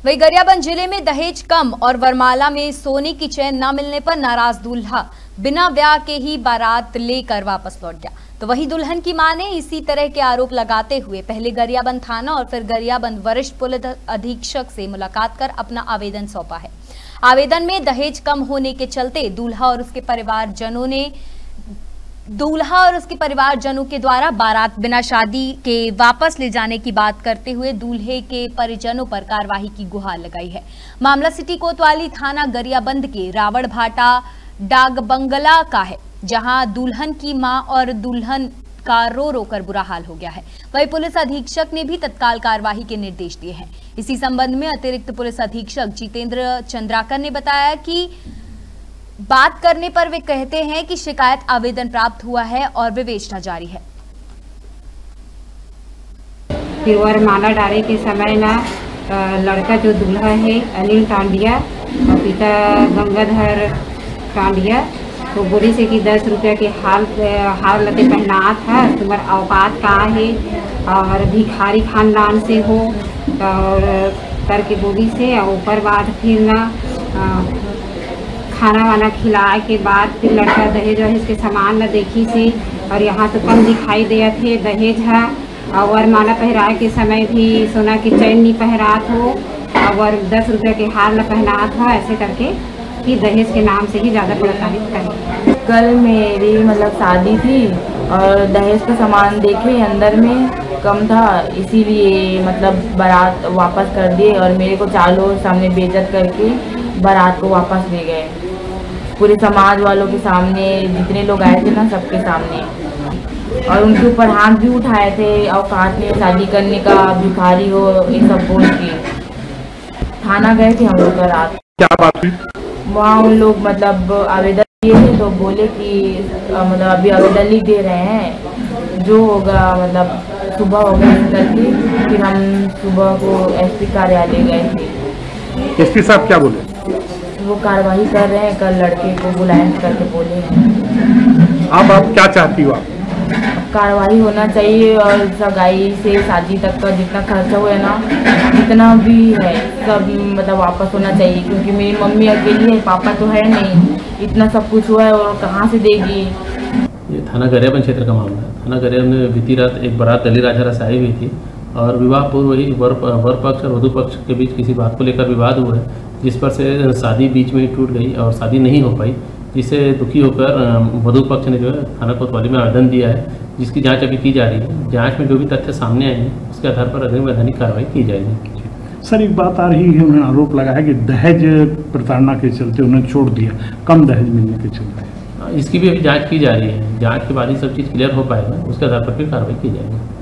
वहीं गरियाबंद जिले में दहेज कम और वरमाला में सोने की चेन न मिलने पर नाराज दूल्हा बिना ब्याह के ही बारात लेकर वापस लौट गया। तो वहीं दुल्हन की मां ने इसी तरह के आरोप लगाते हुए पहले गरियाबंद थाना और फिर गरियाबंद वरिष्ठ पुलिस अधीक्षक से मुलाकात कर अपना आवेदन सौंपा है। आवेदन में दहेज कम होने के चलते दूल्हा और उसके परिवारजनों के द्वारा बारात बिना शादी के वापस ले जाने की बात करते हुए दूल्हे के परिजनों पर कार्रवाई की गुहार लगाई है। मामला सिटी कोतवाली थाना गरियाबंद के रावण भाटा डाग बंगला का है, जहां दुल्हन की मां और दुल्हन का रो रो कर बुरा हाल हो गया है। वहीं पुलिस अधीक्षक ने भी तत्काल कार्रवाई के निर्देश दिए हैं। इसी संबंध में अतिरिक्त पुलिस अधीक्षक जितेंद्र चंद्राकर ने बताया कि बात करने पर वे कहते हैं कि शिकायत आवेदन प्राप्त हुआ है और विवेचना जारी है। फिर माला डाले के समय ना लड़का जो दूल्हा है अनिल टांडिया और पिता गंगाधर टांडिया तो बोले से कि 10 रुपया के हार लते पहना था, तुम्हारा औकात का है और भिखारी खानदान से हो और करके बोली से और ऊपर बाद फिर ना खाना वाना खिलाए के बाद फिर लड़का दहेज वहेज के सामान न देखी से और यहाँ तो कम दिखाई दिया थे दहेज है और माला पहराए के समय भी सोना की चैन नहीं पहरात हो और 10 रुपये के हार न पहनात हो, ऐसे करके कि दहेज के नाम से ही ज़्यादा प्रताड़ित करें। कल मेरी शादी थी और दहेज का सामान देखे अंदर में कम था, इसीलिए बारात वापस कर दिए और मेरे को 4 लोग सामने बेइज्जत करके बारात को वापस ले गए। पूरे समाज वालों के सामने जितने लोग आए थे ना, सबके सामने, और उनके ऊपर हाथ भी उठाए थे और काटने शादी करने का भिखारी हो ये सब बोल के थाना गए थे हम लोग रात। क्या बात हुई? वहाँ उन लोग आवेदन दिए थे तो बोले कि अभी आवेदन लिख दे रहे हैं, जो होगा सुबह होगा करके फिर हम सुबह को एसपी कार्यालय गए थे। एसपी साहब क्या बोले? वो कार्रवाई कर रहे हैं, कल लड़के को बुलाएं करके बोले हैं। आप क्या चाहती हो? आप कार्रवाई होना चाहिए और सगाई से शादी तक का जितना खर्चा हुआ है ना, जितना भी है सब वापस होना चाहिए, क्योंकि मेरी मम्मी अकेली है, पापा तो है नहीं, इतना सब कुछ हुआ है और कहाँ से देगी। ये थाना गरियाबंद क्षेत्र का मामला है। थाना गरियाबंद में बीती रात एक बारात दली राजहरा से आई हुई थी और विवाह पूर्व ही वर पक्ष और वधु पक्ष के बीच किसी बात को लेकर विवाद हुआ है, जिस पर से शादी बीच में टूट गई और शादी नहीं हो पाई, जिससे दुखी होकर वधु पक्ष ने जो है थाना कोतवाली में आवेदन दिया है, जिसकी जांच अभी की जा रही है। जांच में जो भी तथ्य सामने आए हैं उसके आधार पर अग्रिम वैधानिक कार्रवाई की जाएगी। सर, एक बात आ रही है, उन्होंने आरोप लगाया कि दहेज प्रताड़ना के चलते उन्हें छोड़ दिया, कम दहेज मिलने के चलते। इसकी भी अभी जाँच की जा रही है। जाँच के बाद ही सब चीज़ क्लियर हो पाएगा, उसके आधार पर फिर कार्रवाई की जाएगी।